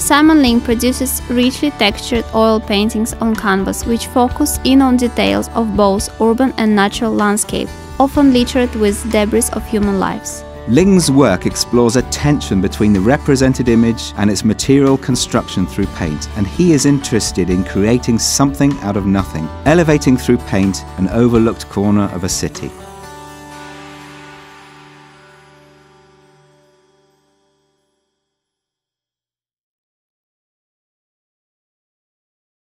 Simon Ling produces richly textured oil paintings on canvas which focus in on details of both urban and natural landscape, often littered with debris of human lives. Ling's work explores a tension between the represented image and its material construction through paint, and he is interested in creating something out of nothing, elevating through paint an overlooked corner of a city.